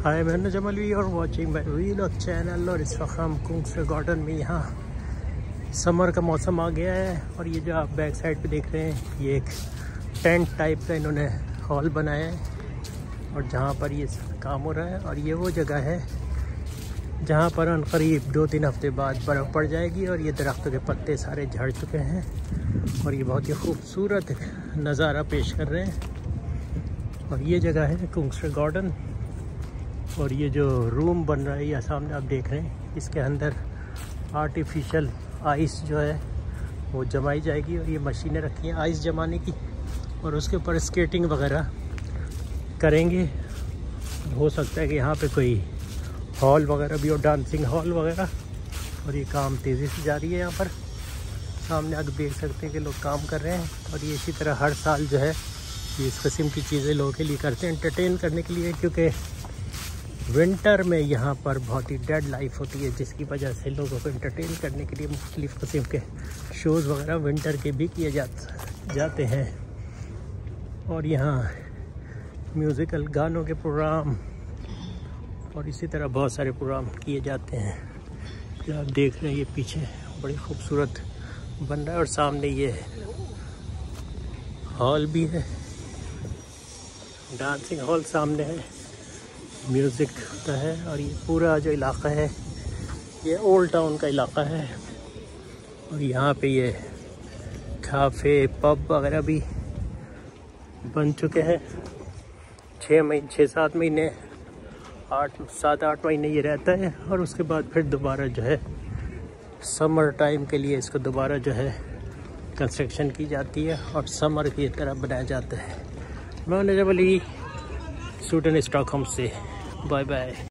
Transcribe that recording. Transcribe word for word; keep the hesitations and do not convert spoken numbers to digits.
हाय, मैं नजम अली और watching my vlog channel. और इस वक्त हम कुंग्सर गार्डन में, यहाँ समर का मौसम आ गया है। और ये जो आप बैक साइड पे देख रहे हैं, ये एक टेंट टाइप का इन्होंने हॉल बनाया है और जहाँ पर ये काम हो रहा है। और ये वो जगह है जहाँ पर अनकरीब दो तीन हफ्ते बाद बर्फ़ पड़ जाएगी और ये दरख्तों के पत्ते सारे झड़ चुके हैं और ये बहुत ही खूबसूरत नज़ारा पेश कर रहे हैं। और ये जगह है कुंग्सर गार्डन। और ये जो रूम बन रहा है, ये सामने आप देख रहे हैं, इसके अंदर आर्टिफिशियल आइस जो है वो जमाई जाएगी और ये मशीनें रखी हैं आइस जमाने की और उसके ऊपर स्केटिंग वगैरह करेंगे। हो सकता है कि यहाँ पे कोई हॉल वगैरह भी हो, डांसिंग हॉल वगैरह। और ये काम तेज़ी से जारी है। यहाँ पर सामने आप देख सकते हैं कि लोग काम कर रहे हैं। और ये इसी तरह हर साल जो है ये इस किस्म की चीज़ें लोगों के लिए करते हैं, एंटरटेन करने के लिए, क्योंकि विंटर में यहाँ पर बहुत ही डेड लाइफ होती है, जिसकी वजह से लोगों को एंटरटेन करने के लिए मुख्तलिफ़ किस्म के शोज़ वगैरह विंटर के भी किए जा, जाते हैं। और यहाँ म्यूज़िकल गानों के प्रोग्राम और इसी तरह बहुत सारे प्रोग्राम किए जाते हैं। जो आप देख रहे हैं, ये पीछे बड़ी खूबसूरत बन रहा है और सामने ये हॉल भी है, डांसिंग हॉल सामने है, म्यूज़िक का है। और ये पूरा जो इलाका है ये ओल्ड टाउन का इलाका है। और यहाँ पे ये काफ़े पब वगैरह भी बन चुके हैं। छः महीने छः सात महीने आठ सात आठ महीने ये रहता है और उसके बाद फिर दोबारा जो है समर टाइम के लिए इसको दोबारा जो है कंस्ट्रक्शन की जाती है और समर की तरह बनाया जाता है। मैं नजम अली, स्टूडेंट स्टॉकहोम से। Bye bye.